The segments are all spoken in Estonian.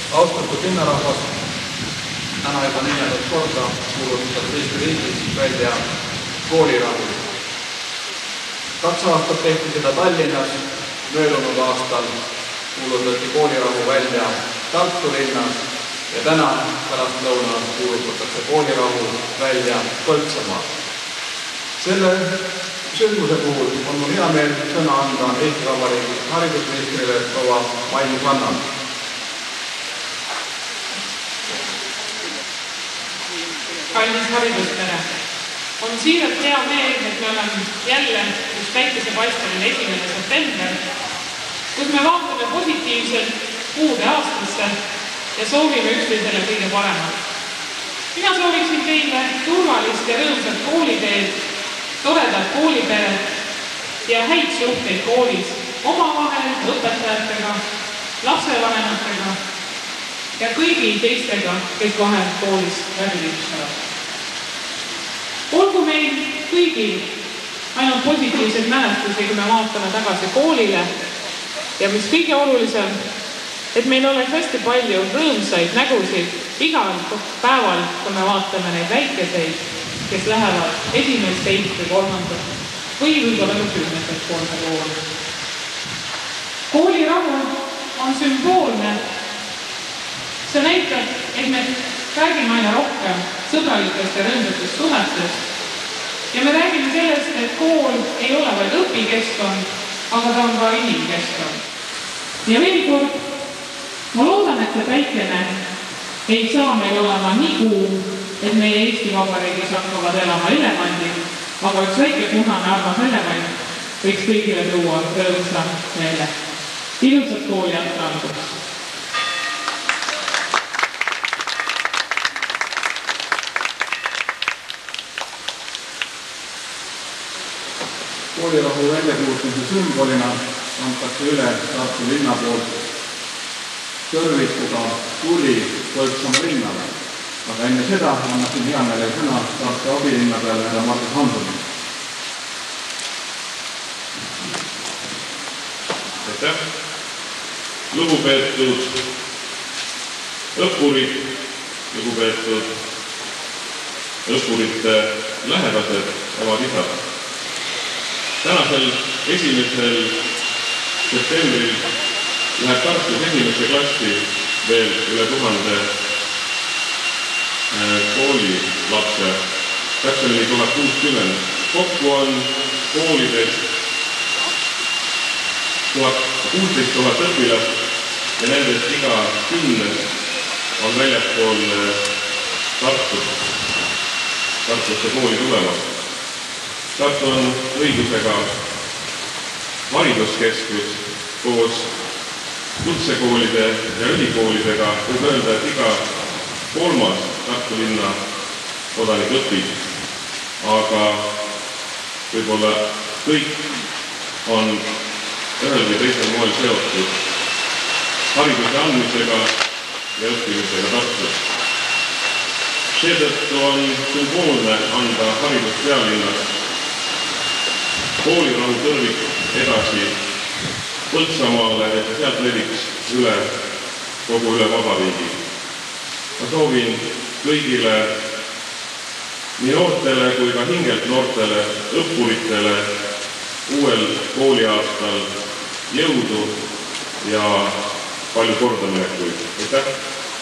Austatud linnarahvas, täna juba 4. korda kuulutab Eesti riigis välja koolirahu. 2 aastat tehti seda Tallinnas, möödunud aastal kuulutati koolirahu välja Tartu linnas ja täna pärastlõunal kuulutatakse koolirahu välja Põltsamaal. Selle sündmuse puhul on mul hea meel sõna anda Eesti Vabariigi haridusministrile proua Mailis Vannale. Kallis hariduspere, on siiralt hea meel, et me oleme jälle üks päikesepaisteline 1. september, kus me vaatame positiivselt uude aastasse ja soovime üksteisele kõige paremat. Mina sooviksin teile turvalist ja rõõmsat kooliteed, toredat kooliperet ja häid suhteid koolis omavahel, õpetajatega, lapsevanematega ja kõigi teistega, kes vahel koolis läbi liiksuvad. Olgu meil kõigil ainult positiivseid mälestusi, kui me vaatame tagasi koolile ja mis kõige olulisem, et meil oleks hästi palju rõõmsaid nägusid igal päeval, kui me vaatame neid väikeseid, kes lähevad 1., 2. või 3. või võib-olla ka 10. korda kooli. Koolirahu on sümboolne. See näitab, et me räägime aina rohkem sõbralikest ja rõõmsatest suhetest ja me räägime sellest, et kool ei ole vaid õpikeskkond, aga ta on ka inimkeskkond. Ja veel kord, ma loodan, et see päikene ei saa meil olema nii kuum, et meie Eesti Vabariigis hakkavad elama elevandid, aga üks väike punane armas elevant võiks kõigile tuua rõõmsa meele. Ilusat kooli algust! Koolirahu väljakuulutamise sümbolina antakse üle Tartu linna poolt kõrvikuga tuli Põltsamaa linnale. Aga enne seda annasin hea meelega sõna Tartu abilinnapeale härra Margus Hansonile. Aitäh! Lugupeetud õppurid, lugupeetud õppurite lähedased, omad isad. Tänasel 1. septembril läheb Tartus 1. klassi veel üle 1000 koolilapse, täpsemini 1060. Kokku on koolidest 16 000 õpilast ja nendest iga 10 on väljaspool Tartusse kooli tulemas. Tartu on õigusega hariduskeskus koos kutsekoolide ja ülikoolidega. Võib öelda, et iga 3. Tartu linna kodanik õpib, aga võib-olla kõik on ühel või teisel moel seotud hariduse andmisega ja õppimisega Tartus. Seetõttu on sümboolne anda haridus pealinnas koolirahu tõrvik edasi Põltsamaale, et sealt leviks kogu üle vabariigi. Ma soovin kõigile nii noortele kui ka hingelt noortele õppuritele uuel kooliaastal jõudu ja palju kordaminekuid. Aitäh!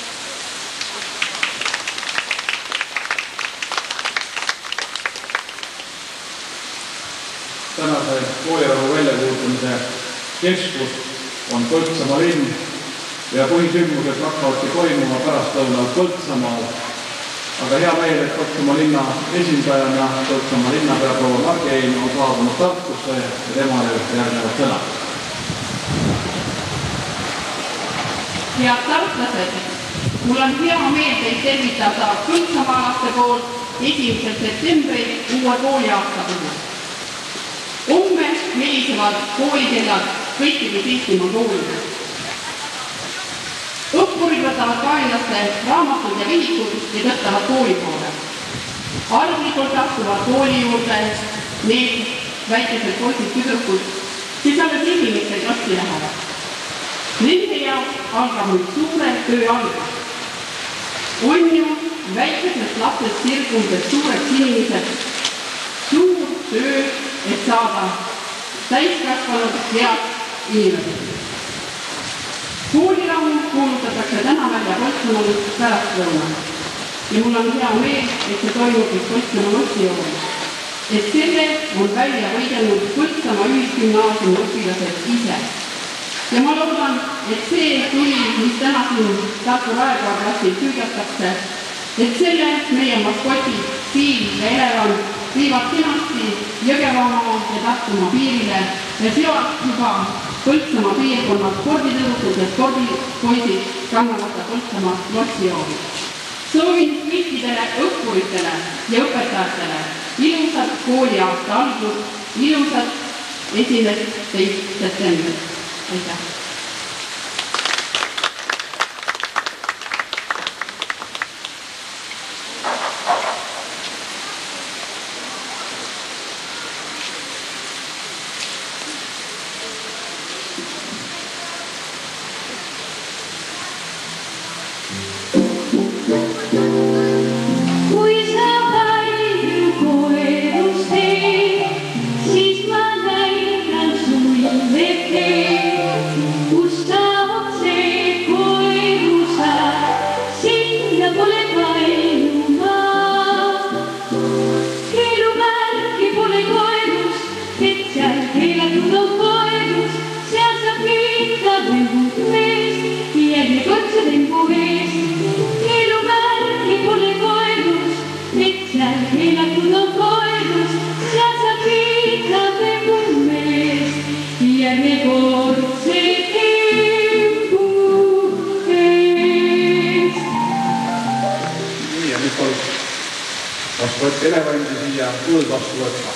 Tänase koolirahu väljakuulutamise keskus on Põltsamaa linn ja põhisündmused hakkavadki toimuma pärastlõunal Põltsamaal. Aga hea meel, et Põltsamaa linna esindajana Põltsamaa linnapea proua Margein on saabunud Tartusse ja temale järgnevad sõnad. Head tartlased, mul on hea meel teid tervitada Põltsamaalaste poolt 1. septembril uue kooliaasta puhul. Homme helisevad koolikellad kõikides Eestimaa koolides. Õppurid võtavad kaenlaste raamatud ja vihikud ja tõstavad kooli poole. Arvlikult astuvad kooli juurde need väikesed poisid tüdrukud, kes alles 1. klassi lähevad. Nende jaoks algab nüüd suure töö algus. On ju väikesest lapsest sirgudes suureks inimeseks suur töö, et saada täiskasvanud head inimesed. Koolirahu kuulutatakse täna välja Põltsamaal pärastlõunal ja mul on hea meel, et see toimub Põltsamaa lossijoonel. Et selle on välja võidelnud Põltsamaa ühisgümnaasiumi õpilased ise. Ja ma loodan, et see tuli, mis täna siin Tartu Raekoja klassil süüdatakse, et selle meie maskotid, Siil ja Elevant viivad kenasti Jõgevamaa ja Tartumaa piirile ja sealt juba Põltsamaa piirkonna sporditõusud ja spordipoisid kannavad Põltsamaa lossijooni. Soovin kõikidele õppuritele ja õpetajatele ilusat kooliaasta algust, ilusat 11. septembrit. Aitäh! Elevandi siia tuld vastu võtma.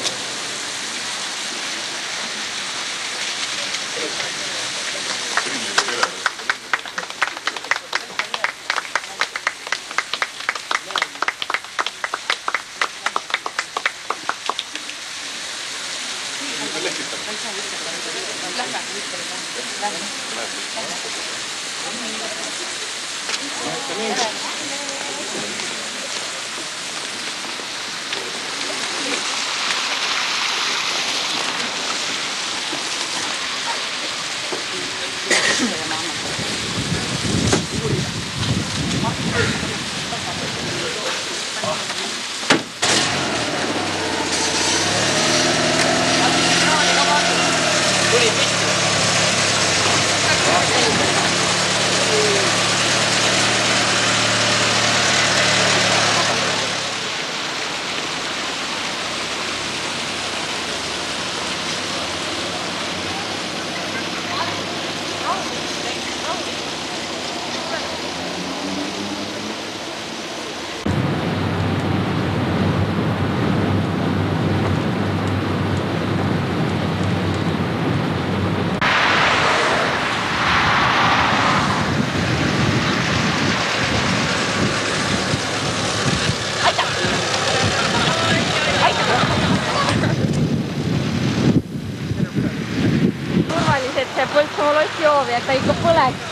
Põltsamaa lossijoovi, et ta ikka põleks.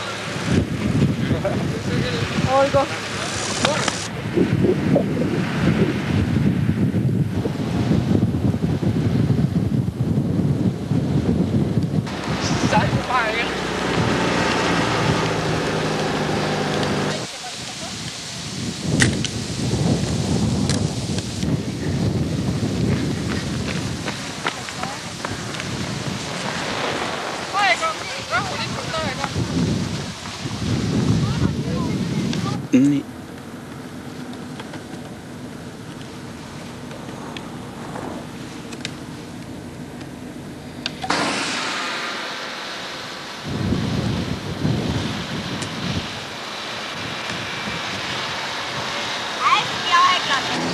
Olgu. Nii. Hästi aeglane.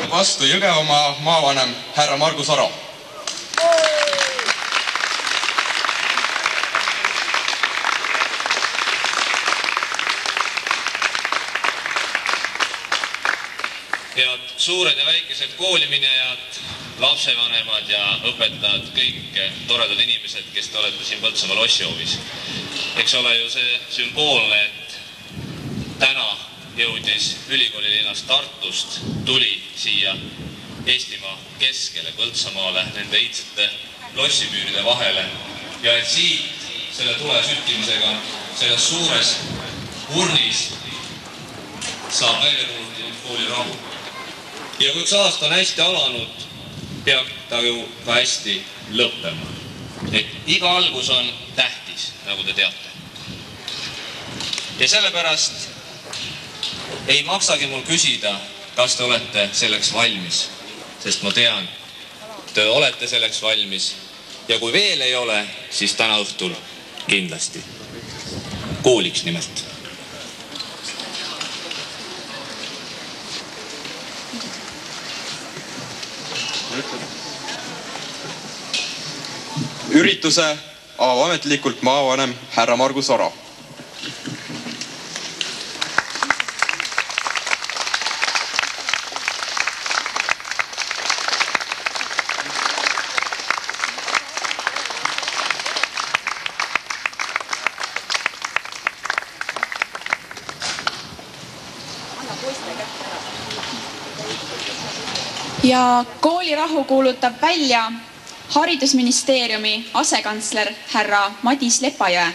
võtab vastu Jõgevamaa maavanem härra Margus Aro. Head suured ja väikesed kooliminejad, lapsevanemad ja õpetajad, kõik toredad inimesed, kes te olete siin Põltsamaa lossihoovis. Eks ole ju see sümboolne, et täna jõudis ülikooli linnast Tartust, tuli siia Eestimaa keskele Põltsamaale, nende iidsete lossimüüride vahele ja et siit selle tule süttimisega selles suures urnis saab välja tulnud koolirahu. Ja kui üks aasta on hästi alanud, peab ta ju ka hästi lõppema. Et iga algus on tähtis, nagu te teate. Ja sellepärast ei maksagi mul küsida, kas te olete selleks valmis. Sest ma tean, te olete selleks valmis. Ja kui veel ei ole, siis täna õhtul kindlasti. Kooliks nimelt. Ürituse avab ametlikult maavanem härra Margus Aro. Ja koolirahu kuulutab välja Haridusministeeriumi asekantsler härra Madis Lepajõe.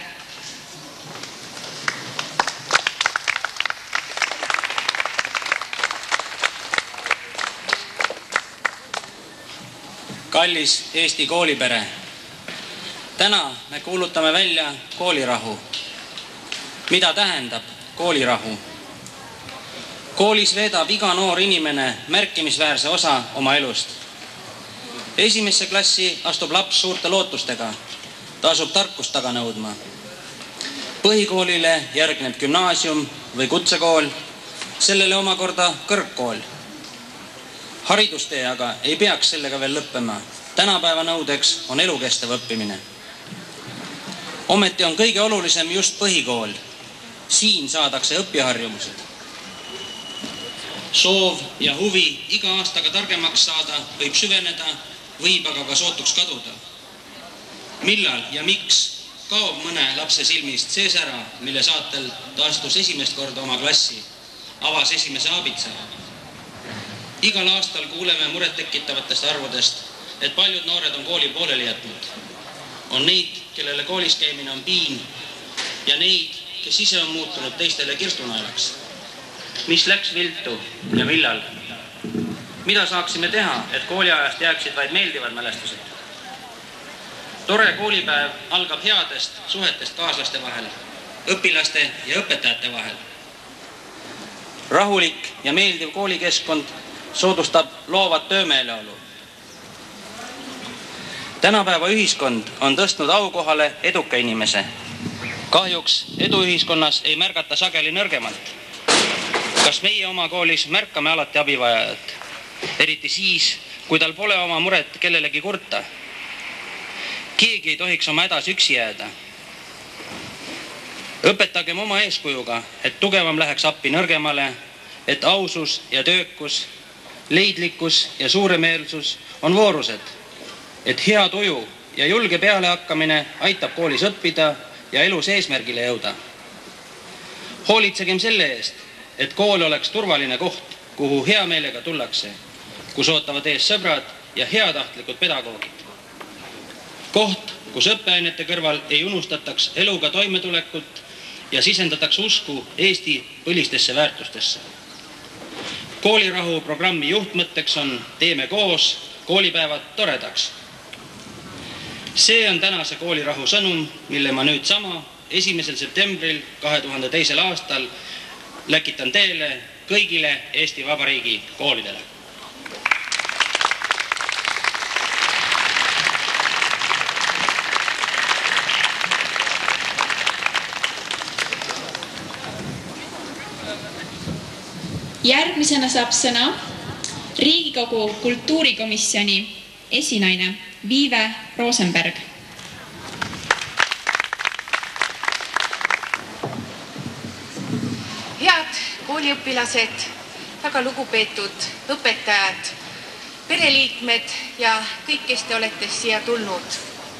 Kallis Eesti koolipere, täna me kuulutame välja koolirahu. Mida tähendab koolirahu? Koolis veedab iga noor inimene märkimisväärse osa oma elust. Esimesse klassi astub laps suurte lootustega. Ta asub tarkust taga nõudma. Põhikoolile järgneb gümnaasium või kutsekool, sellele omakorda kõrgkool. Haridustee aga ei peaks sellega veel lõppema. Tänapäeva nõudeks on elukestev õppimine. Ometi on kõige olulisem just põhikool. Siin saadakse õpiharjumused. Soov ja huvi iga aastaga targemaks saada võib süveneda, võib aga ka sootuks kaduda. Millal ja miks kaob mõne lapse silmist see sära, mille saatel ta astus esimest korda oma klassi, avas esimese aabitsa? Igal aastal kuuleme murettekitavatest arvudest, et paljud noored on kooli pooleli jätnud. On neid, kellele koolis käimine on piin ja neid, kes ise on muutunud teistele kirstunaelaks. Mis läks viltu ja millal? Mida saaksime teha, et kooliajast jääksid vaid meeldivad mälestused? Tore koolipäev algab headest suhetest kaaslaste vahel, õpilaste ja õpetajate vahel. Rahulik ja meeldiv koolikeskkond soodustab loovat töömeeleolu. Tänapäeva ühiskond on tõstnud aukohale eduka inimese. Kahjuks eduühiskonnas ei märgata sageli nõrgemalt. Kas meie oma koolis märkame alati abivajajat? Eriti siis, kui tal pole oma muret kellelegi kurta. Keegi ei tohiks oma hädas üksi jääda. Õpetagem oma eeskujuga, et tugevam läheks appi nõrgemale, et ausus ja töökus, leidlikkus ja suuremeelsus on voorused, et hea tuju ja julge pealehakkamine aitab koolis õppida ja elus eesmärgile jõuda. Hoolitsegem selle eest, et kool oleks turvaline koht, kuhu hea meelega tullakse, kus ootavad ees sõbrad ja heatahtlikud pedagoogid. Koht, kus õppeainete kõrval ei unustataks eluga toimetulekut ja sisendataks usku Eesti põlistesse väärtustesse. Koolirahu programmi juhtmõtteks on Teeme koos, koolipäevad toredaks. See on tänase koolirahu sõnum, mille ma nüüd sama 1. septembril 2002. aastal läkitan teele kõigile Eesti Vabariigi koolidele. Järgmisena saab sõna Riigikogu kultuurikomisjoni esinaine Viive Rosenberg. Head kooliõpilased, väga lugupeetud õpetajad, pereliikmed ja kõik, kes te olete siia tulnud.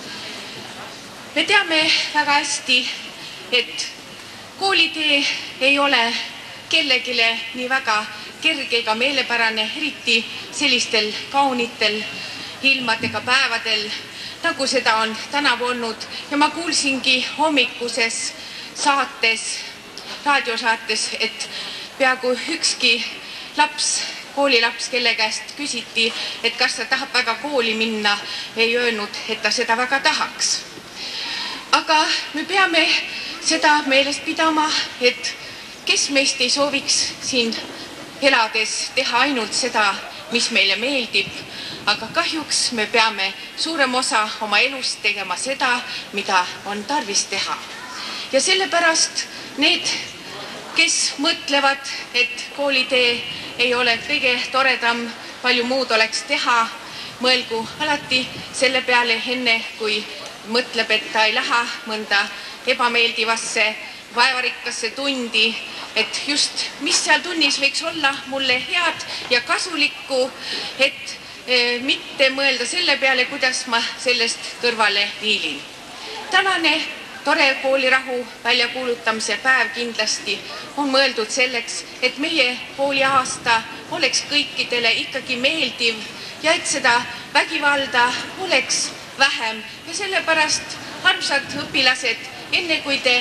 Me teame väga hästi, et koolitee ei ole kellegile nii väga kerge ega meelepärane, eriti sellistel kaunitel ilmadega päevadel, nagu seda on tänavu olnud. Ja ma kuulsingi hommikuses saates, raadiosaates, et peaaegu ükski laps, koolilaps, kelle käest küsiti, et kas ta tahab väga kooli minna, ei öelnud, et ta seda väga tahaks. Aga me peame seda meeles pidama, et kes meist ei sooviks siin elades teha ainult seda, mis meile meeldib, aga kahjuks me peame suurem osa oma elust tegema seda, mida on tarvis teha. Ja sellepärast need, kes mõtlevad, et koolitee ei ole kõige toredam, palju muud oleks teha, mõelgu alati selle peale enne, kui mõtleb, et ta ei lähe mõnda ebameeldivasse, vaevarikkasse tundi, et just mis seal tunnis võiks olla mulle head ja kasulikku, et mitte mõelda selle peale, kuidas ma sellest kõrvale viilin. Tänane tore koolirahu väljakuulutamise päev kindlasti on mõeldud selleks, et meie kooliaasta oleks kõikidele ikkagi meeldiv ja et seda vägivalda oleks vähem. Ja sellepärast, armsad õpilased, enne kui te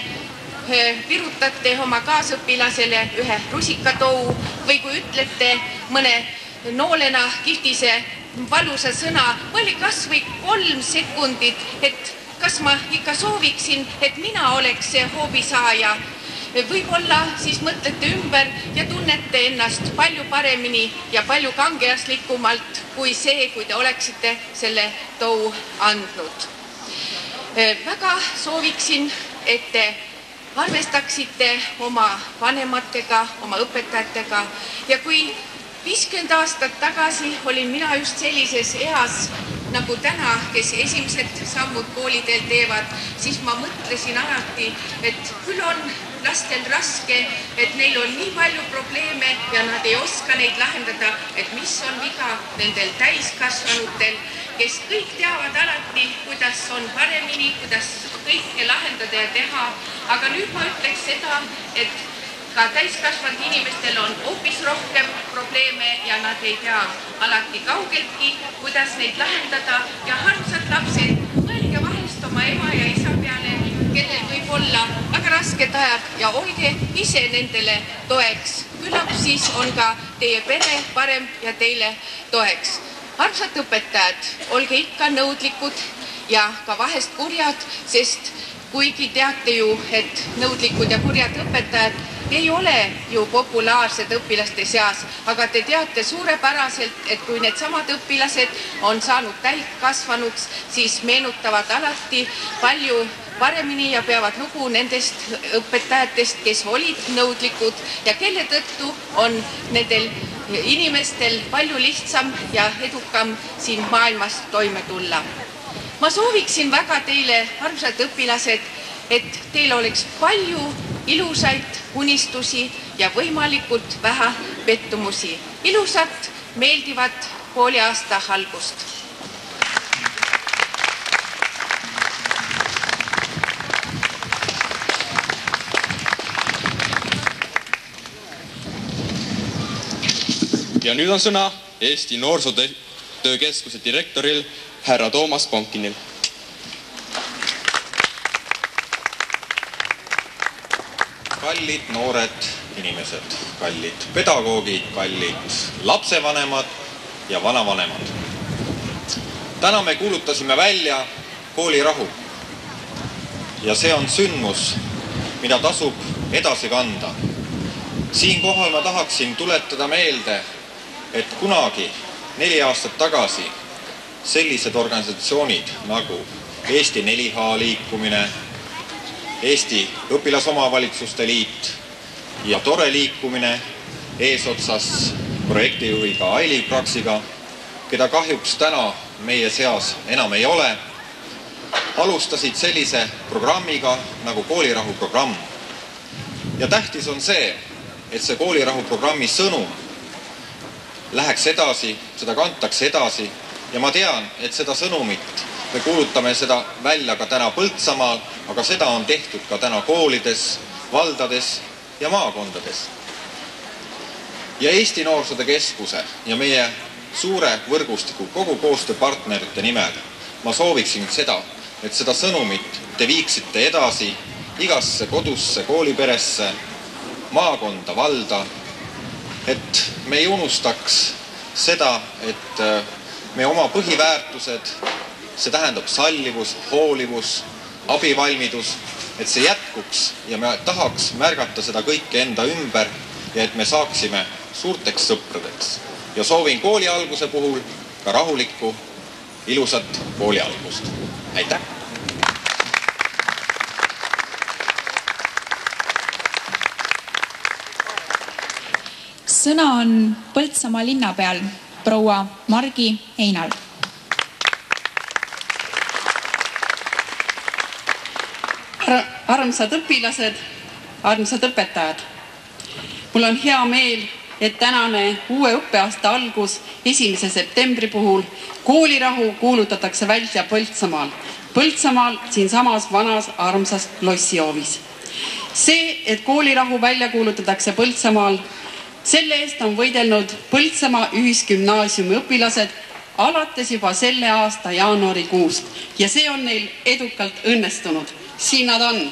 virutate oma kaasõpilasele ühe rusikatou või kui ütlete mõne noolena kihtise valusa sõna, mõelge kas või 3 sekundit, et kas ma ikka sooviksin, et mina oleks see hoobisaaja. Võib-olla siis mõtlete ümber ja tunnete ennast palju paremini ja palju kangelaslikumalt kui see, kui te oleksite selle tou andnud. Väga sooviksin, et te arvestaksite oma vanematega, oma õpetajatega ja kui 50 aastat tagasi olin mina just sellises eas nagu täna, kes esimesed sammud kooliteel teevad, siis ma mõtlesin alati, et küll on lastel raske, et neil on nii palju probleeme ja nad ei oska neid lahendada, et mis on viga nendel täiskasvanutel, kes kõik teavad alati, kuidas on paremini, kuidas kõike lahendada ja teha. Aga nüüd ma ütleks seda, et ka täiskasvanud inimestel on hoopis rohkem probleeme ja nad ei tea alati kaugeltki, kuidas neid lahendada. Ja armsad lapsed, mõelge vahest oma ema ja isa peale, kellel võib olla väga rasked ajad ja olge ise nendele toeks. Küllap siis on ka teie pere parem ja teile toeks. Armsad õpetajad, olge ikka nõudlikud ja ka vahest kurjad, sest kuigi teate ju, et nõudlikud ja kurjad õpetajad ei ole ju populaarsed õpilaste seas, aga te teate suurepäraselt, et kui need samad õpilased on saanud täiskasvanuks, siis meenutavad alati palju paremini ja peavad lugu nendest õpetajatest, kes olid nõudlikud ja kelle tõttu on nendel inimestel palju lihtsam ja edukam siin maailmas toime tulla. Ma sooviksin väga teile, armsad õpilased, et teil oleks palju ilusaid unistusi ja võimalikult vähe pettumusi. Ilusat, meeldivat kooliaasta algust! Ja nüüd on sõna Eesti Noorsootöökeskuse direktoril härra Toomas Ponkinil. Kallid noored inimesed, kallid pedagoogid, kallid lapsevanemad ja vanavanemad. Täna me kuulutasime välja koolirahu ja see on sündmus, mida tasub edasi kanda. Siinkohal ma tahaksin tuletada meelde, et kunagi 4 aastat tagasi sellised organisatsioonid nagu Eesti 4H liikumine, Eesti Õpilasomavalitsuste Liit ja Tore liikumine eesotsas projektijuhiga Aili Praksiga, keda kahjuks täna meie seas enam ei ole, alustasid sellise programmiga nagu koolirahuprogramm. Ja tähtis on see, et see koolirahuprogrammi sõnum läheks edasi, seda kantakse edasi ja ma tean, et seda sõnumit me kuulutame seda välja ka täna Põltsamaal, aga seda on tehtud ka täna koolides, valdades ja maakondades. Ja Eesti Noorsootöö Keskuse ja meie suure võrgustiku kogu koostööpartnerite nimel ma sooviksin seda, et seda sõnumit te viiksite edasi igasse kodusse, kooliperesse, maakonda, valda, et me ei unustaks seda, et me oma põhiväärtused, see tähendab sallivus, hoolivus, abivalmidus, et see jätkuks ja me tahaks märgata seda kõike enda ümber ja et me saaksime suurteks sõpradeks. Ja soovin kooli alguse puhul ka rahulikku, ilusat kooli algust. Aitäh! Sõna on Põltsamaa linnapeal proua Margi Einal. Armsad õpilased, armsad õpetajad. Mul on hea meel, et tänane uue õppeaasta algus 1. septembri puhul koolirahu kuulutatakse välja Põltsamaal. Põltsamaal siinsamas vanas armsas lossijoovis. See, et koolirahu välja kuulutatakse Põltsamaal, selle eest on võidelnud Põltsamaa ühisgümnaasiumi õpilased alates juba selle aasta jaanuarikuust ja see on neil edukalt õnnestunud. Siin nad on.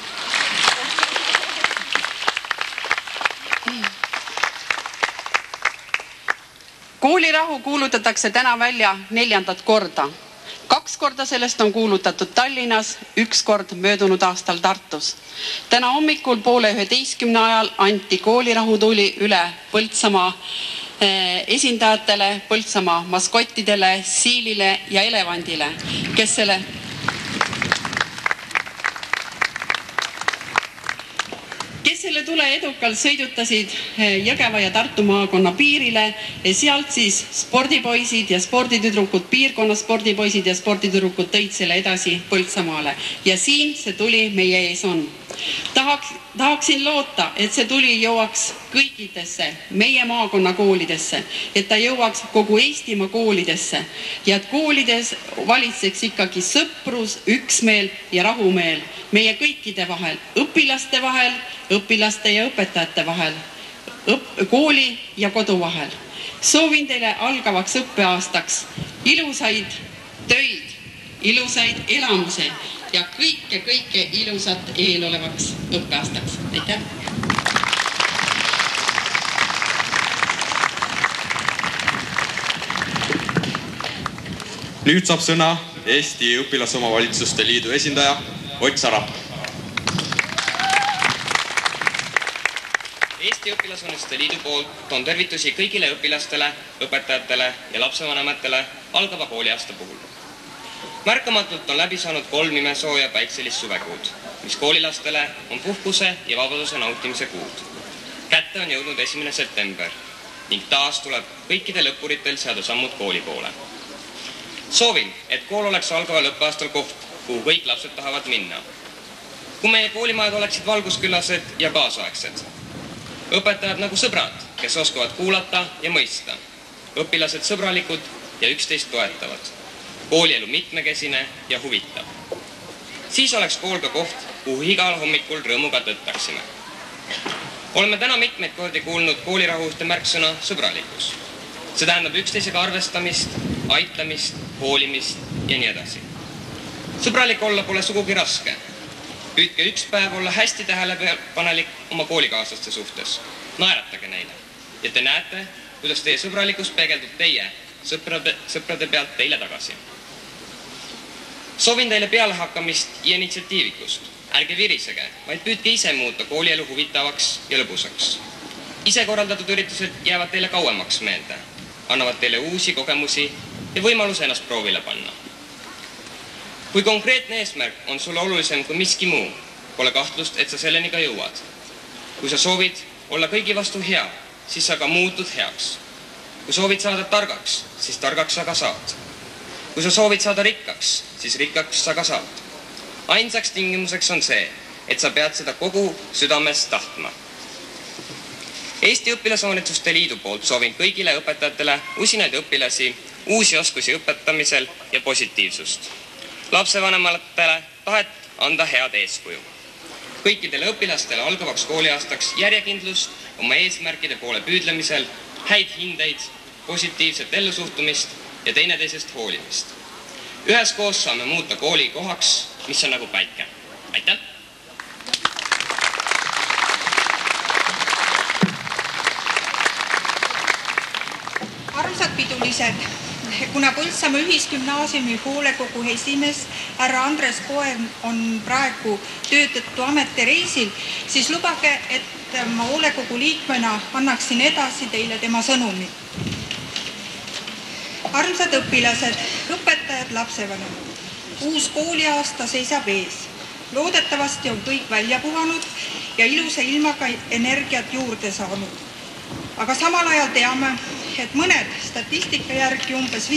Koolirahu kuulutatakse täna välja 4. korda. 2 korda sellest on kuulutatud Tallinnas, 1 kord möödunud aastal Tartus. Täna hommikul 10:30 ajal anti koolirahutuli üle Põltsamaa esindajatele, Põltsamaa maskottidele, Siilile ja Elevandile, kes selle tule edukalt sõidutasid Jõgeva ja Tartu maakonna piirile ja sealt siis spordipoisid ja sporditüdrukud, piirkonna spordipoisid ja sporditüdrukud tõid selle edasi Põltsamaale. Ja siin see tuli meie ees on. Tahaksin loota, et see tuli jõuaks kõikidesse meie maakonna koolidesse, et ta jõuaks kogu Eestimaa koolidesse ja et koolides valitseks ikkagi sõprus, üksmeel ja rahumeel meie kõikide vahel, õpilaste ja õpetajate vahel, kooli ja kodu vahel. Soovin teile algavaks õppeaastaks ilusaid töid, ilusaid elamusi ja kõike ilusat eelolevaks õppeaastaks. Aitäh! Nüüd saab sõna Eesti Õpilasomavalitsuste Liidu esindaja Ott Sarap. Eesti Õpilasomavalitsuste Liidu poolt toon tervitusi kõigile õpilastele, õpetajatele ja lapsevanematele algava kooliaasta puhul. Märkamatult on läbi saanud 3 imesooja päikselist suvekuud, mis koolilastele on puhkuse ja vabaduse nautimise kuud. Kätte on jõudnud 1. september ning taas tuleb kõikidel õppuritel seada sammud kooli poole. Soovin, et kool oleks algaval õppeaastal koht, kuhu kõik lapsed tahavad minna. Kui meie koolimajad oleksid valgusküllased ja kaasaegsed. Õpetajad nagu sõbrad, kes oskavad kuulata ja mõista. Õpilased sõbralikud ja üksteist toetavad. Koolielu mitmekesine ja huvitav. Siis oleks kool ka koht, kuhu igal hommikul rõõmuga tõttaksime. Oleme täna mitmeid kordi kuulnud koolirahu ühte märksõna sõbralikkus. See tähendab üksteisega arvestamist, aitamist, hoolimist ja nii edasi. Sõbralik olla pole sugugi raske. Püüdke üks päev olla hästi tähelepanelik oma koolikaaslaste suhtes. Naeratage neile. Ja te näete, kuidas teie sõbralikkus peegeldub teie sõprade pealt teile tagasi. Soovin teile pealehakkamist ja initsiatiivikust. Ärge virisege, vaid püüdke ise muuta koolielu huvitavaks ja lõbusaks. Ise korraldatud üritused jäävad teile kauemaks meelde, annavad teile uusi kogemusi ja võimaluse ennast proovile panna. Kui konkreetne eesmärk on sulle olulisem kui miski muu, pole kahtlust, et sa selleni ka jõuad. Kui sa soovid olla kõigi vastu hea, siis sa ka muutud heaks. Kui soovid saada targaks, siis targaks sa ka saad. Kui sa soovid saada rikkaks, siis rikkaks sa ka saad. Ainsaks tingimuseks on see, et sa pead seda kogu südamest tahtma. Eesti Õpilashoonetsuste Liidu poolt soovin kõigile õpetajatele usinaid õpilasi, uusi oskusi õpetamisel ja positiivsust. Lapsevanematele tahet anda head eeskuju. Kõikidele õpilastele algavaks kooliaastaks järjekindlust oma eesmärkide poole püüdlemisel, häid hindeid, positiivset ellusuhtumist ja teineteisest hoolimist. Üheskoos saame muuta kooli kohaks, mis on nagu päike. Aitäh! Armsad pidulised, kuna Põltsamaa Ühisgümnaasiumi hoolekogu esimees härra Andres Koer on praegu töö tõttu ametireisil, siis lubage, et ma hoolekogu liikmena annaksin edasi teile tema sõnumi. Armsad õpilased, õpetajad, lapsevanemad. Uus kooliaasta seisab ees. Loodetavasti on kõik välja puhanud ja ilusa ilmaga energiat juurde saanud. Aga samal ajal teame, et mõned statistika järgi umbes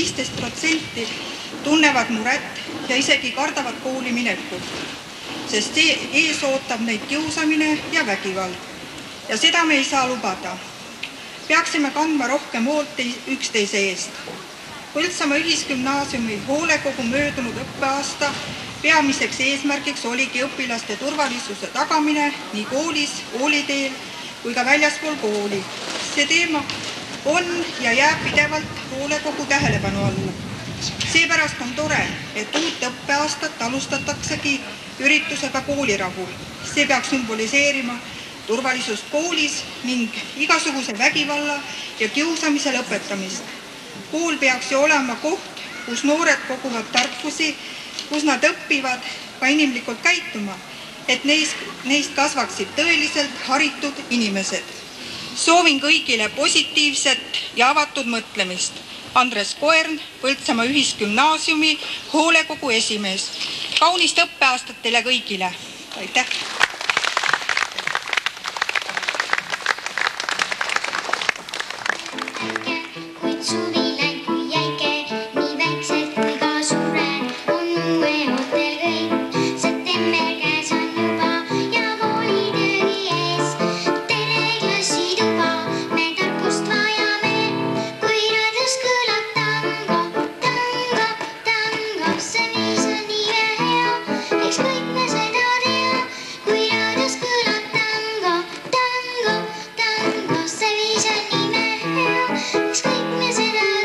15% tunnevad muret ja isegi kardavad kooli minekut, sest ees ootab neid kiusamine ja vägivald. Ja seda me ei saa lubada. Peaksime kandma rohkem hoolt üksteise eest. Põltsamaa Ühisgümnaasiumi hoolekogu möödunud õppeaasta peamiseks eesmärgiks oligi õpilaste turvalisuse tagamine nii koolis, kooliteel kui ka väljaspool kooli. See teema on ja jääb pidevalt hoolekogu tähelepanu alla. Seepärast on tore, et uut õppeaastat alustataksegi üritusega koolirahu. See peaks sümboliseerima turvalisust koolis ning igasuguse vägivalla ja kiusamise lõpetamist. Kool peaks ju olema koht, kus noored koguvad tarkusi, kus nad õpivad ka inimlikult käituma, et neist kasvaksid tõeliselt haritud inimesed. Soovin kõigile positiivset ja avatud mõtlemist. Andres Koern, Põltsamaa Ühisgümnaasiumi hoolekogu esimees. Kaunist õppeaastat teile kõigile. Aitäh! Ükskõik me seda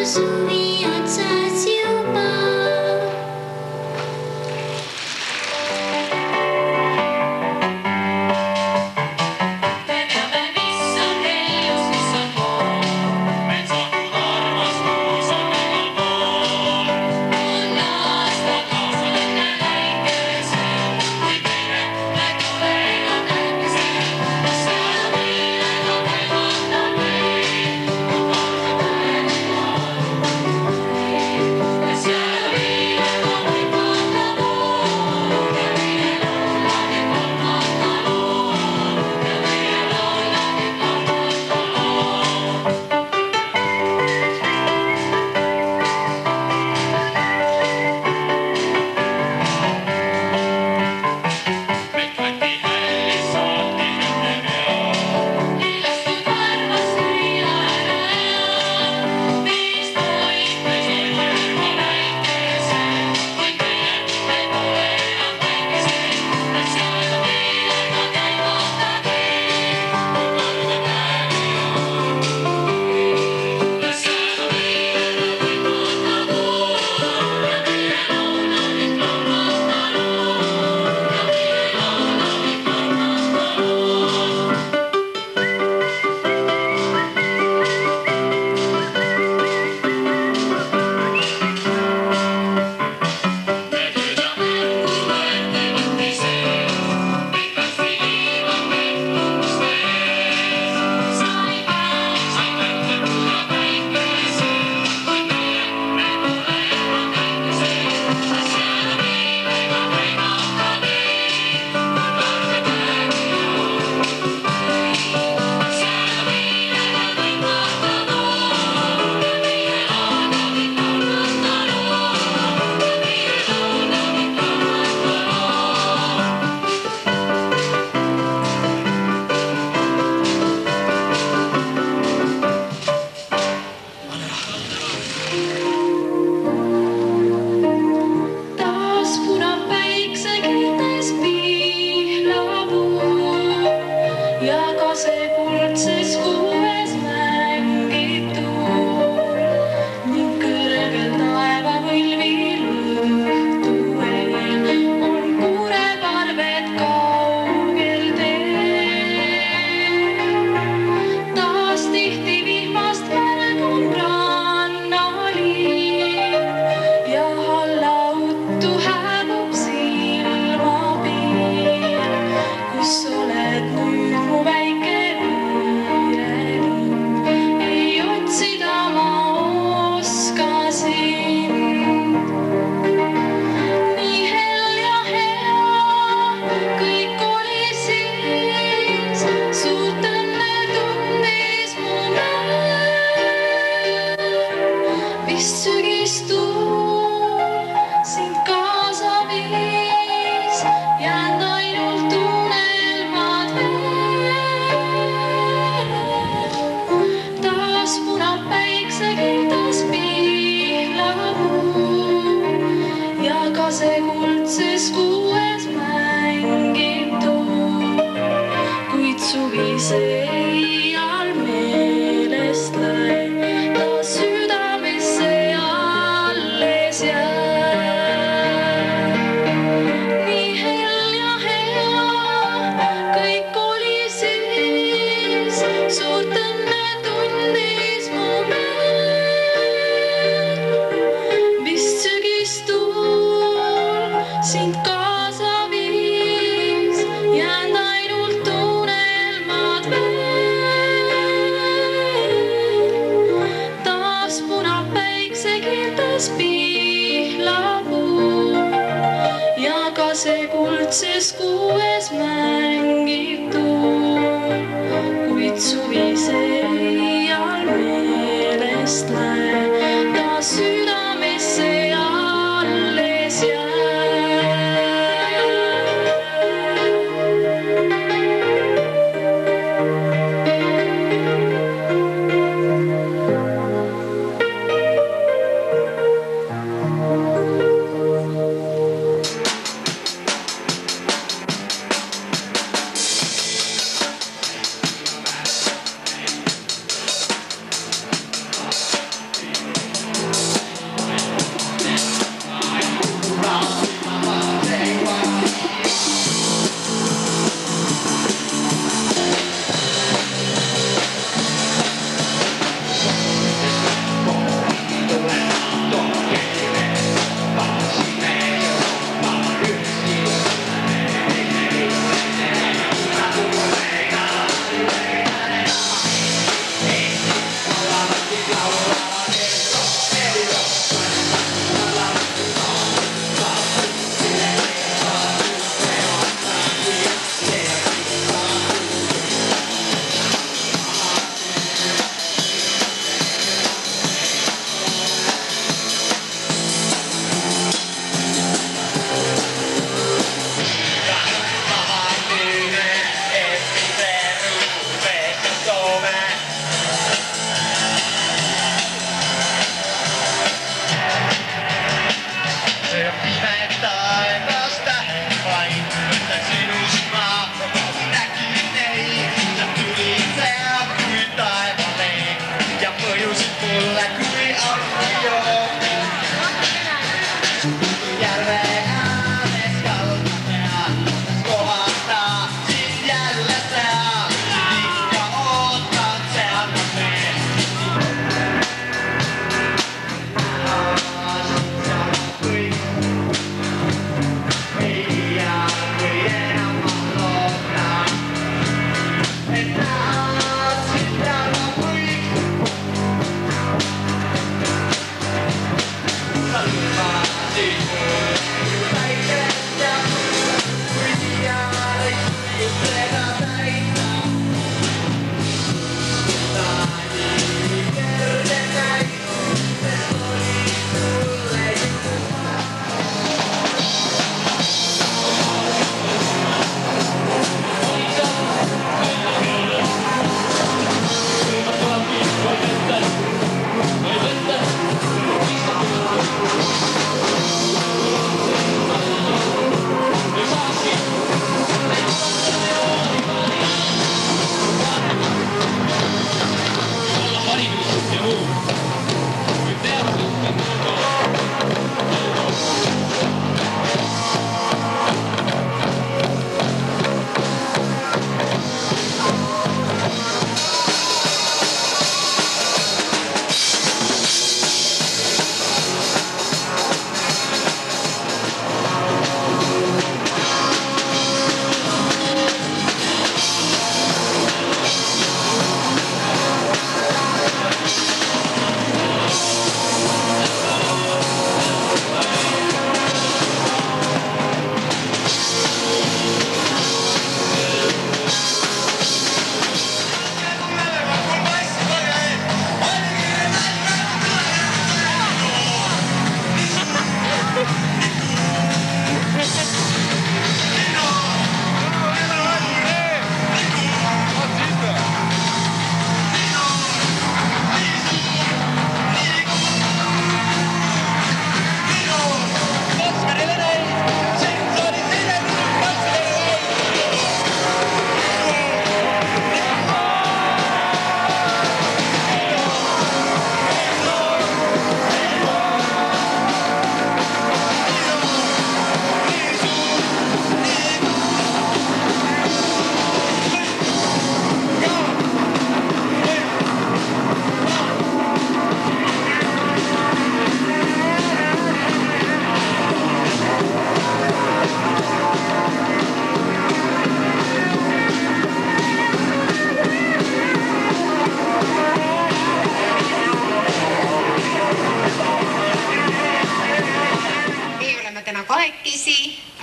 suvi otsas juba.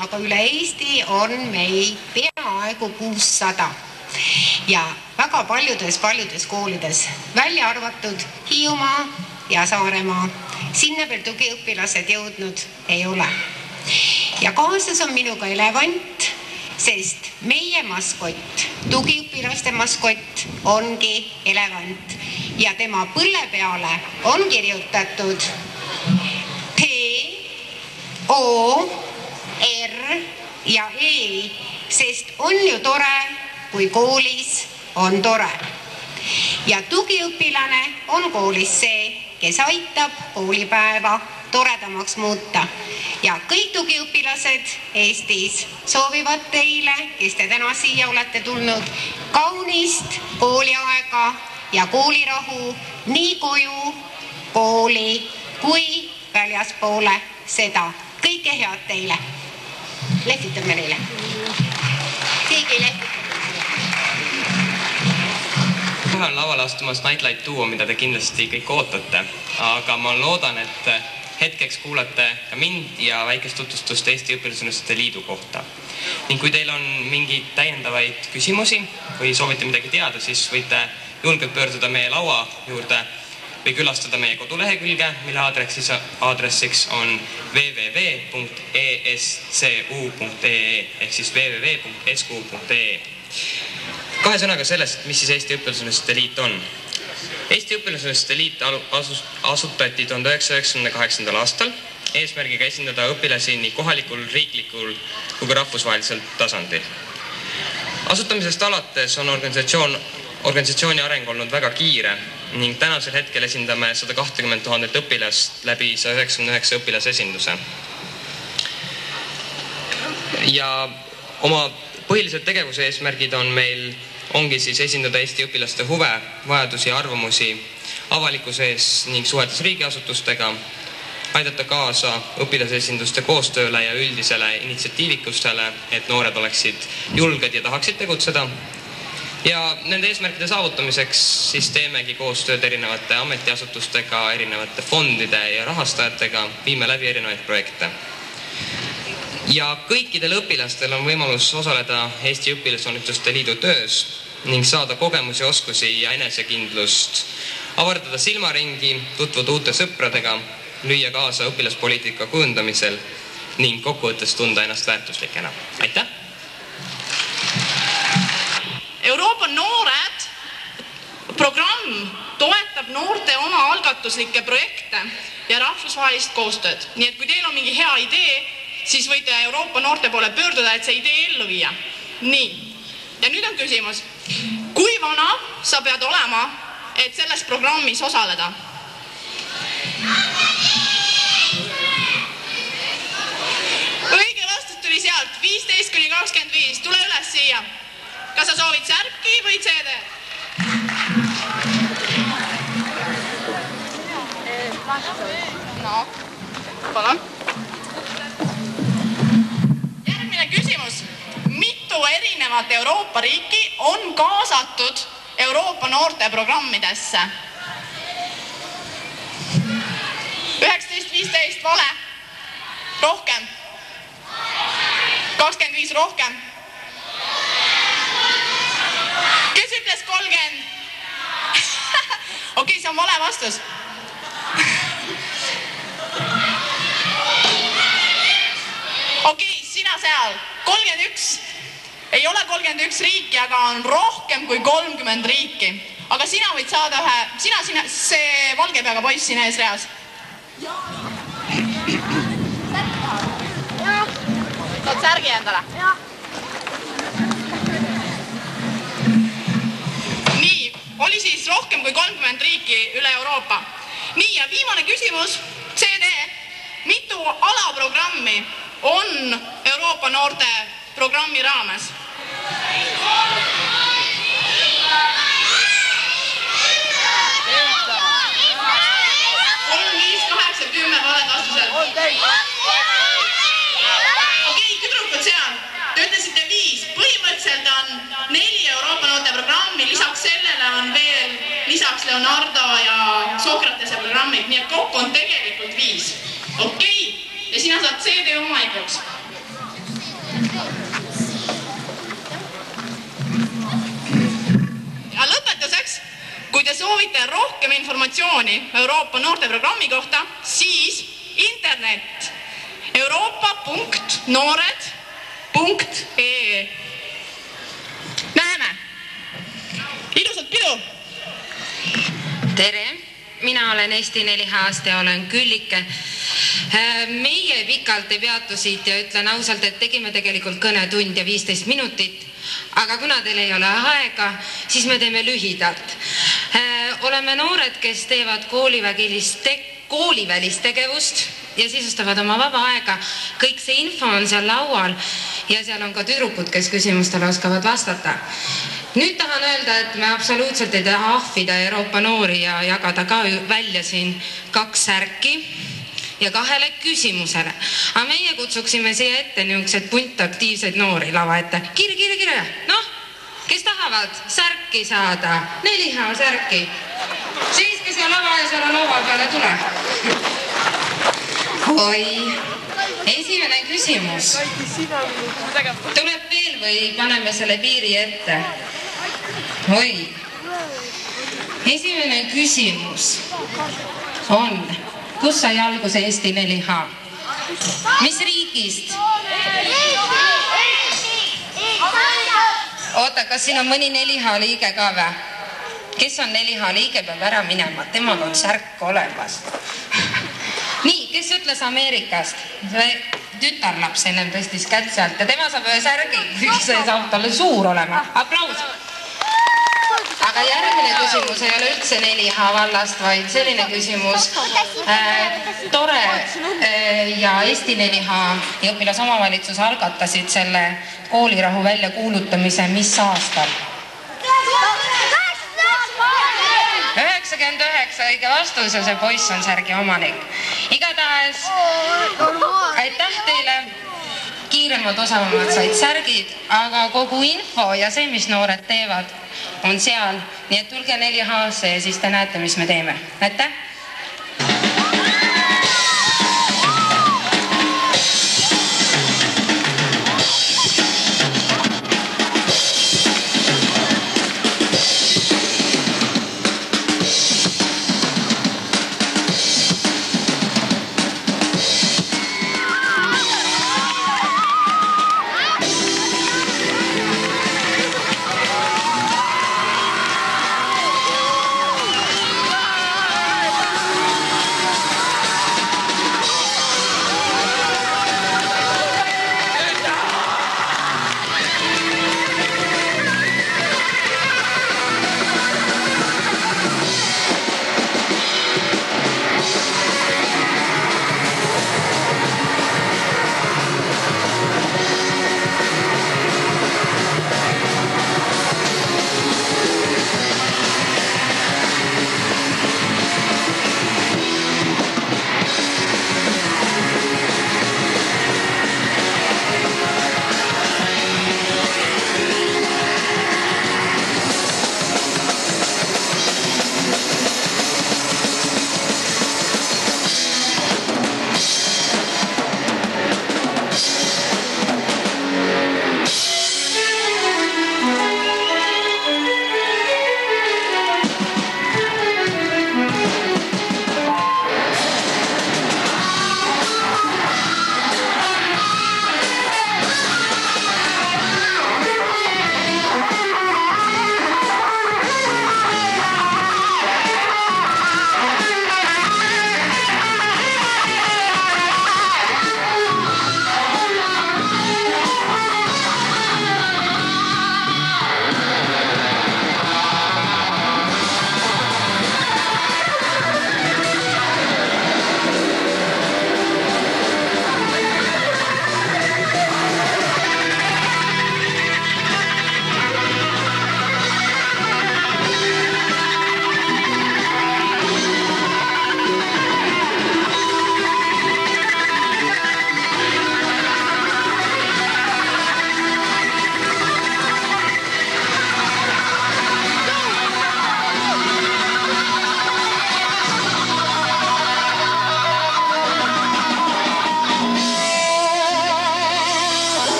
aga üle Eesti on meil peaaegu 600 ja väga paljudes koolides, välja arvatud Hiiumaa ja Saaremaa. Sinna veel tugiõpilased jõudnud ei ole. Ja kaasas on minuga elevant, sest meie maskott, tugiõpilaste maskott ongi elevant ja tema põlle peale on kirjutatud P, O, R ja E, sest on ju tore, kui koolis on tore. Ja tugiõpilane on koolis see, kes aitab koolipäeva toredamaks muuta. Ja kõik tugiõpilased Eestis soovivad teile, kes te täna siia olete tulnud, kaunist kooliaega ja koolirahu nii koju, kooli kui väljaspoole seda. Kõike head teile. Lehvitame neile. Keegi lehvitab. Kohe on lavale astumas Nightlight duo, mida te kindlasti kõik ootate, aga ma loodan, et hetkeks kuulate ka mind ja väikest tutvustust Eesti Õpilasühenduste Liidu kohta. Ning kui teil on mingeid täiendavaid küsimusi või soovite midagi teada, siis võite julgelt pöörduda meie laua juurde või külastada meie kodulehekülge, mille aadressiks on www.escu.ee ehk siis www.escu.ee. Kahe sõnaga sellest, mis siis Eesti Õpilasühenduste Liit on. Eesti Õpilasühenduste Liit asutati 1998. aastal eesmärgiga esindada õpilasi nii kohalikul, riiklikul kui ka rahvusvahelisel tasandil. Asutamisest alates on organisatsiooni areng olnud väga kiire ning tänasel hetkel esindame 120 000 õpilast läbi 199 õpilasesinduse. Ja oma põhilised tegevuse eesmärgid ongi siis esindada Eesti õpilaste huve, vajadusi ja arvamusi avalikkuse ees ning suhetes riigiasutustega, aidata kaasa õpilasesinduste koostööle ja üldisele initsiatiivikustele, et noored oleksid julged ja tahaksid tegutseda. Ja nende eesmärkide saavutamiseks siis teemegi koostööd erinevate ametiasutustega, erinevate fondide ja rahastajatega, viime läbi erinevaid projekte. Ja kõikidel õpilastel on võimalus osaleda Eesti Õpilasühenduste Liidu töös ning saada kogemusi, oskusi ja enesekindlust, avardada silmaringi, tutvuda uute sõpradega, lüüa kaasa õpilaspoliitika kujundamisel ning kokkuvõttes tunda ennast väärtuslikena. Aitäh! Euroopa noored programm toetab noorte oma algatuslikke projekte ja rahvusvahelist koostööd. Nii et kui teil on mingi hea idee, siis võite Euroopa noorte poole pöörduda, et see idee ellu viia. Nii. Ja nüüd on küsimus. Kui vana sa pead olema, et selles programmis osaleda? Õige vastus tuli sealt 15–25. Tule üles siia. Kas sa soovid särki või CD? No, palun. Järgmine küsimus. Mitu erinevat Euroopa riiki on kaasatud Euroopa noorte programmidesse? 19-15 vale. Rohkem. 25 rohkem. Kes ütles 30? Okei, see on vale vastus. Okei, sina seal. 31. Ei ole 31 riiki, aga on rohkem kui 30 riiki. Aga sina võid saada ühe... Sina, see valge peaga poiss siin ees reas. Saad särgi endale? Nii, oli siis rohkem kui 30 riiki üle Euroopa. Nii, ja viimane küsimus, CD. Mitu alaprogrammi on Euroopa noorte programmi raames? 3, 5, 8, 10 valed vastused. Okei, tüdrukud seal, te ütlesite 5. Põhimõtteliselt on 4 Euroopa noorte programmi, lisaks sellele on veel lisaks Leonardo ja Sokratese programmid, nii et kokku on tegelikult 5. Okei, ja sina saad CD omanikuks. Ja lõpetuseks, kui te soovite rohkem informatsiooni Euroopa noorteprogrammi kohta, siis internet euroopa.noored.ee. Näeme! Ilusat pidu! Tere! Mina olen Eesti 4 aasta ja olen Küllike. Meie pikalt ei peatu siit ja ütlen ausalt, et tegime tegelikult kõnetund ja 15 minutit, aga kuna teil ei ole aega, siis me teeme lühidalt. Oleme noored, kes teevad koolivälist tegevust ja sisustavad oma vaba aega. Kõik see info on seal laual ja seal on ka tüdrukud, kes küsimustele oskavad vastata. Nüüd tahan öelda, et me absoluutselt ei taha ahvida Euroopa noori ja jagada ka välja siin 2 särki ja 2 küsimusele. Aga meie kutsuksime siia ette niisugused punt aktiivseid noori lava ette. Kirja! Noh, kes tahavad särki saada? 4H särki. Seiske seal lava ja seal lava peale tule. Oi, esimene küsimus. Tuleb veel või paneme selle piiri ette? Oi, esimene küsimus on, kus sai alguse Eesti 4H? Mis riigist? Oota, kas siin on mõni 4H liige ka või? Kes on 4H liige, peab ära minema, temal on särk olemas. Nii, kes ütles Ameerikast? Tütarlaps ennem tõstis kätt sealt ja tema saab ühe särgi, see saab talle suur olema. Aplaus! Aga järgmine küsimus ei ole üldse 4H vallast, vaid selline küsimus. Tore ja Eesti 4H ja õpilasomavalitsus algatasid selle koolirahu välja kuulutamise mis aastal? 99, õige vastus ja see poiss on särgi omanik. Igatahes, aitäh teile, kiiremad, osavamad said särgid, aga kogu info ja see, mis noored teevad, on seal. Nii et tulge 4H-sse ja siis te näete, mis me teeme. Aitäh!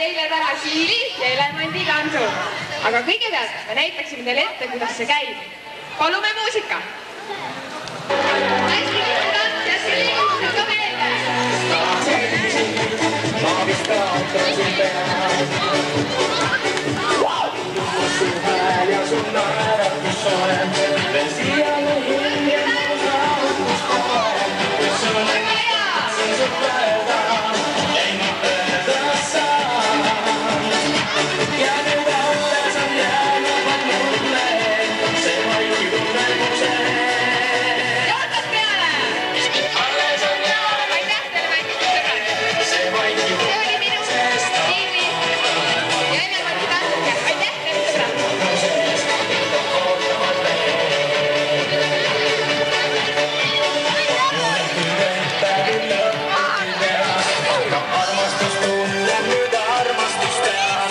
teile täna Siili ja Elemandi tantsu. Aga kõigepealt me näitaksime teile ette, kuidas see käib. Palume muusika! Hästi kiire tants ja Siili muusika meelde! Ma vist kaotasin su hääl ja su naeratus olen. Veel siiani hinge saavutust kohe. Kus on su päeva, ei ma pööda saan. Ja nüüd alles on jäänud mulle see vaikiv tunnelmuse. Jootad peale! Alles on jäänud. Aitäh teile, väikesed sõbrad! See vaikiv tunnelmusest. Siili ja Elemandi tantsuke. Aitäh teile, sõbrad! Armastus tunneb nüüd armastust teha.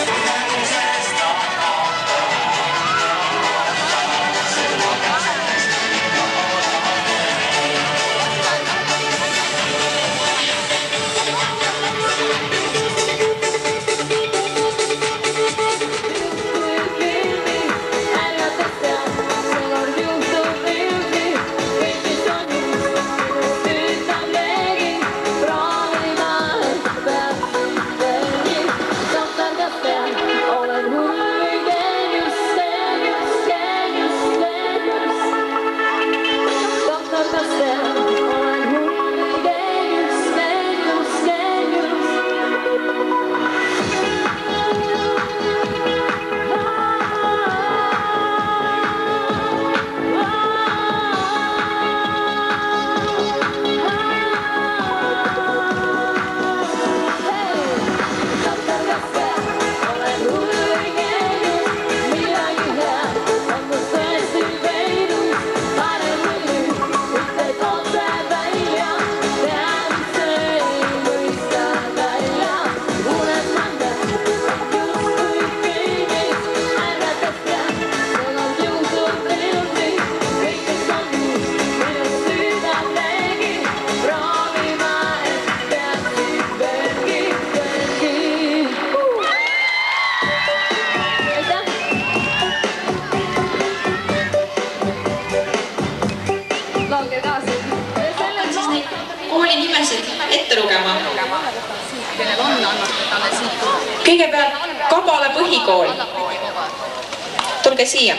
Kõigepealt Kabale põhikool. Tulge siia.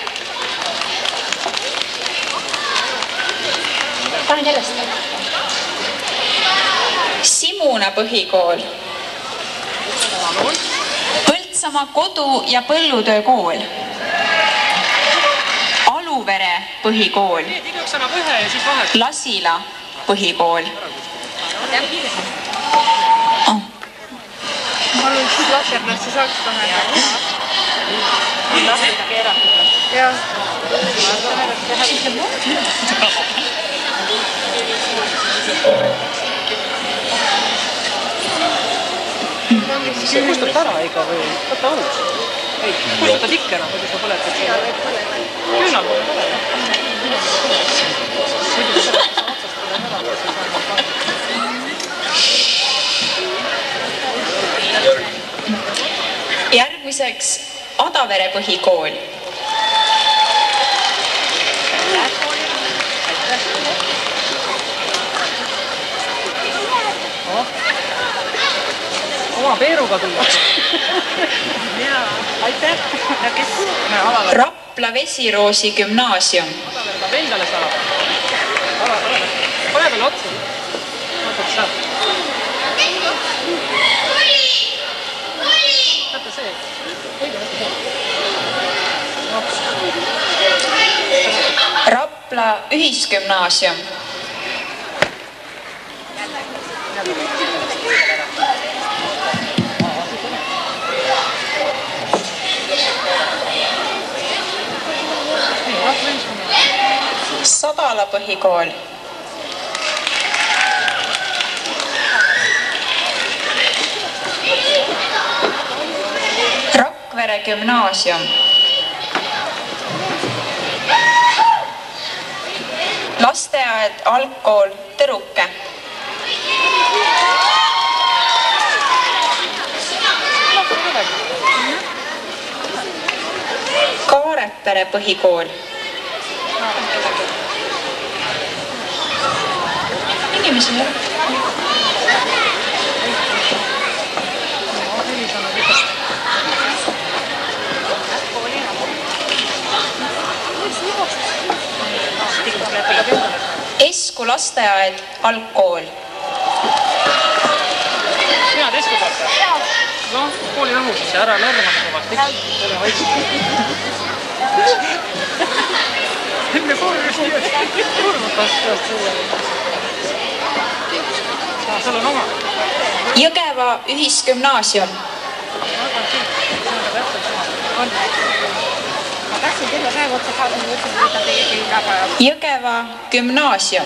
Panen järjest. Simuna põhikool. Põltsamaa kodu- ja põllutöö kool. Aluvere põhikool. Lasila põhikool. Ma arvan, et siis lapsernast see saaks kohe. Lapsega keeratud. Jah. See kustub ära ikka või? Võta õlus. Ei, kustutad ikka ära, kuidas sa põletad seda? Küünal pole põletada. Muidu seda otsast tuleb ära, siis on pannud. Järgmiseks Adavere põhikool. Oma peeruga tullakse. Aitäh. Rapla Vesiroosi gümnaasium. Adavere tahab endale saada. Pane veel otsa. Vaatad saab. Rapla ühisgümnaasium. Sadala põhikool. Rakvere gümnaasium. Lasteaed, algkool, Tõruke. Kuressaare põhikool. Inimesi ei ole. Esku lasteaed, algkool. Head Esku lasteaed? No, kooli rahu siis, ära lärmata kõvasti. Ole vaikselt. Enne kooli siia. Kurvatas peast suue. Seal on oma. Jõgeva ühisgümnaasium. Ma tahtsin terve päev otsa saada, ma võtsin võtta teie iga päev. Jõgeva gümnaasium.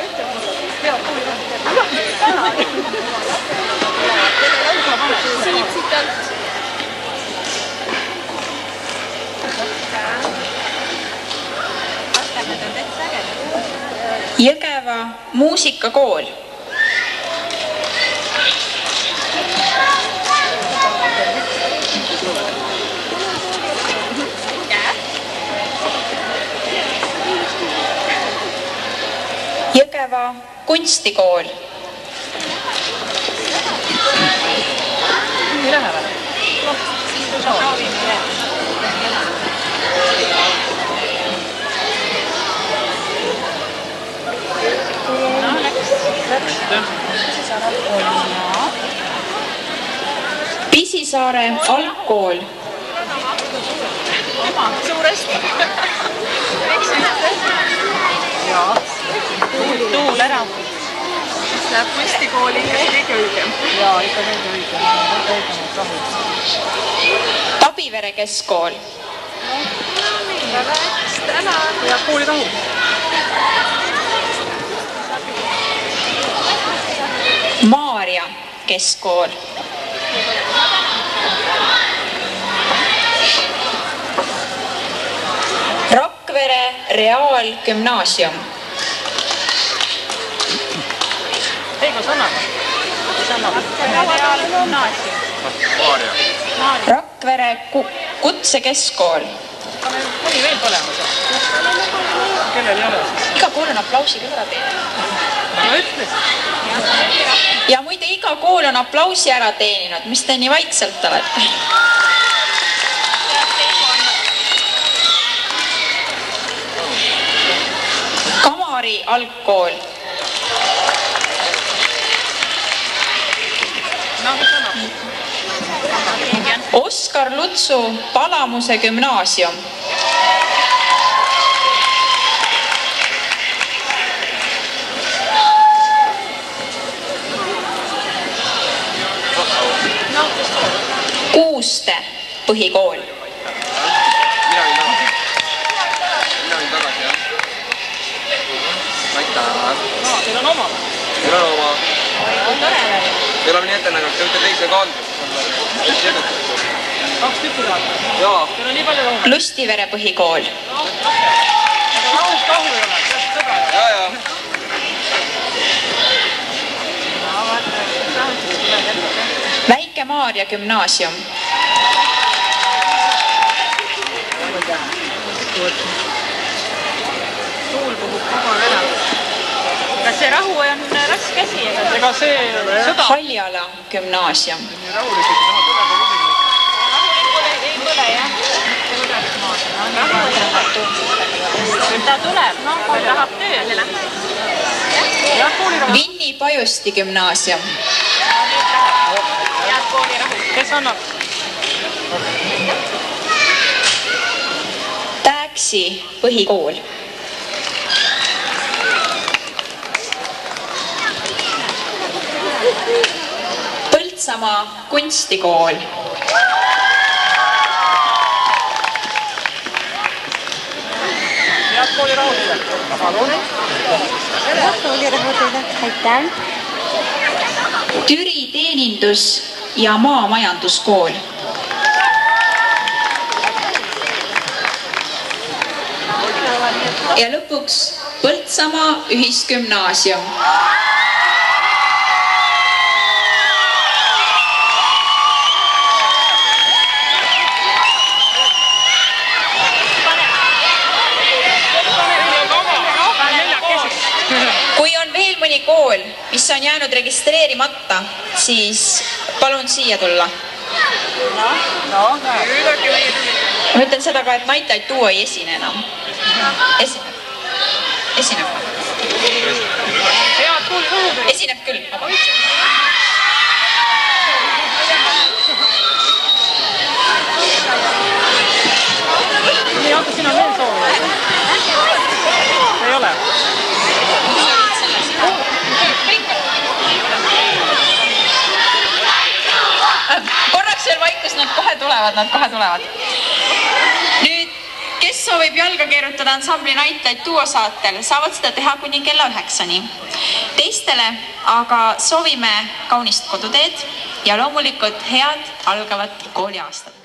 Jõgeva muusikakool. Jõgeva kunstikool. Nii lähe või? No, läks. Pisisaare algkool. Oma, suuresti. Jaa. Tuul ära. Läheb kunstikooli ikka kõige õigem. Jaa, ikka kõige õigem. Tabivere keskkool. Tänan. Ja kooli rahu. Maarja keskkool. Rakvere reaalgümnaasium. Ei, kas annab? Mis annab? Reaalgümnaasium. Maarja. Rakvere kutsekeskkool. Mõni veel põlema seal. Kellel ei ole siis? Iga kool on aplausi küll ära teeninud. Ma ütlesin. Ja muide, iga kool on aplausi ära teeninud. Mis te nii vaikselt olete? Kamari algkool. No, mis annab? Oskar Lutsu Palamuse gümnaasium. Kuuste põhikool. Mina olin tagasi, jah. Aitäh. No, teil on oma. Teil on oma. On tore veel. Teil on nii ettenägenud, te võite teise kandus. Kaks tükki saada. Jaa. Teil on nii palju rohkem. Lustivere põhikool. Aga rahust kahju ei ole, peaks sõbra. Jaa. Väike-Maarja gümnaasium. Tuul puhub kogu aeg ära. Kas see rahu on raske asi? Ega see sõda... Haljala gümnaasium. Ei põle, jah. Ta tuleb, ta tahab tööle. Vinni Pajusti gümnaasium. Head kooli rahu. Kes annab? Tääksi põhikool. Põltsamaa kunstikool. Head kooli rahu teile. Palun. Head kooli rahu teile. Aitäh. Türi teenindus- ja maamajanduskool. Ja lõpuks Põltsamaa ühisgümnaasium. mis on jäänud registreerimata, siis palun siia tulla. Ma ütlen seda ka, et Night Light Duo ei esine enam. Esineb. Esineb küll. Nii, Anto, sina veel soovi? Ei ole? Korraks veel vaikus, nad kohe tulevad. Nüüd, kes soovib jalga keerutada ansambli Night Light Duo saatel, saavad seda teha kuni kella 9-ni. Teistele aga soovime kaunist koduteed ja loomulikult head algavat kooliaastat.